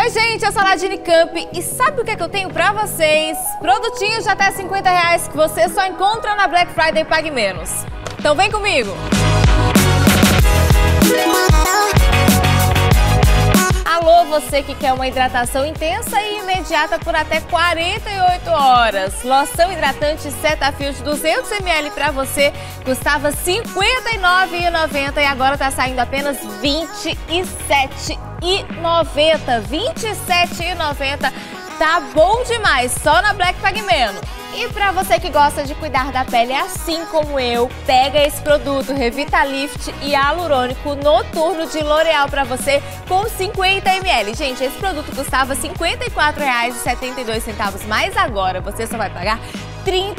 Oi gente, eu sou a Nadine Camp e sabe o que eu tenho pra vocês? Produtinhos de até R$50 que você só encontra na Black Friday Pague Menos. Então vem comigo! Alô, você que quer uma hidratação intensa e imediata por até 48 horas. Loção hidratante Cetaphil de 200 ml pra você custava R$ 59,90 e agora tá saindo apenas R$ 27,90. R$ 27,90. Tá bom demais, só na Black Pague Menos. E pra você que gosta de cuidar da pele assim como eu, pega esse produto Revitalift Hialurônico Noturno de L'Oréal pra você com 50 ml. Gente, esse produto custava R$ 54,72, mas agora você só vai pagar R$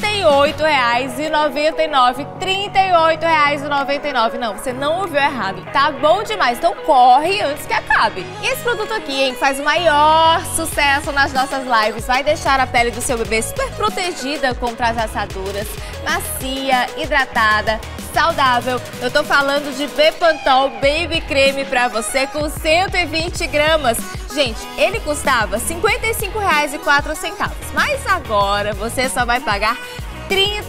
38,99. R$ 38,99. Não, você não ouviu errado. Tá bom demais. Então corre antes que acabe. E esse produto aqui, hein, faz o maior sucesso nas nossas lives. Vai deixar a pele do seu bebê super protegida contra as assaduras, macia, hidratada, saudável. Eu tô falando de Bepantol Baby Creme pra você com 120 gramas. Gente, ele custava R$ 55,04, mas agora você só vai pagar R$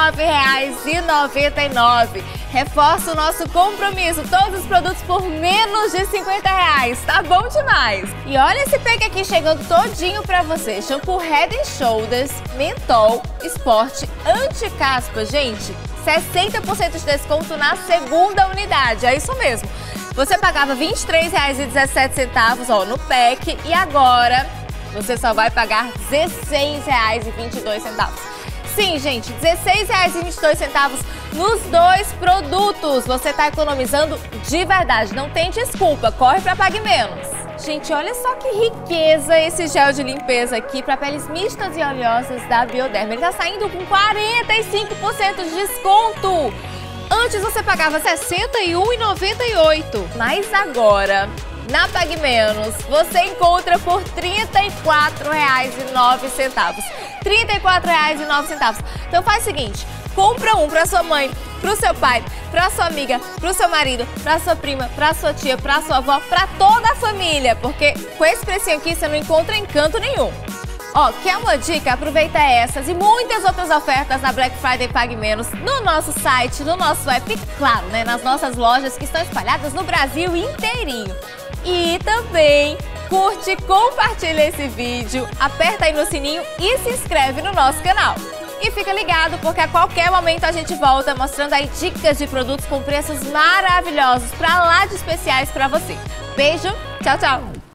39,99. Reforça o nosso compromisso, todos os produtos por menos de R$ 50. Tá bom demais! E olha esse pack aqui chegando todinho pra você. Shampoo Head & Shoulders, Mentol, Sport, Anti-Caspa. Gente, 60% de desconto na segunda unidade, é isso mesmo. Você pagava R$ 23,17 no pack e agora você só vai pagar R$ 16,22. Sim, gente, R$ 16,22 nos dois produtos. Você está economizando de verdade, não tem desculpa, corre para Pague Menos. Gente, olha só que riqueza esse gel de limpeza aqui para peles mistas e oleosas da Bioderma. Ele está saindo com 45% de desconto. Antes você pagava R$ 61,98, mas agora, na Pague Menos, você encontra por R$ 34,09. R$ 34,09. Então faz o seguinte, compra um para sua mãe, para o seu pai, para sua amiga, para o seu marido, para sua prima, para sua tia, para sua avó, para toda a família, porque com esse precinho aqui você não encontra em canto nenhum. Ó, quer uma dica? Aproveita essas e muitas outras ofertas na Black Friday Pague Menos no nosso site, no nosso app e, claro, né, nas nossas lojas que estão espalhadas no Brasil inteirinho. E também curte, compartilha esse vídeo, aperta aí no sininho e se inscreve no nosso canal. E fica ligado porque a qualquer momento a gente volta mostrando aí dicas de produtos com preços maravilhosos pra lá de especiais pra você. Beijo, tchau, tchau!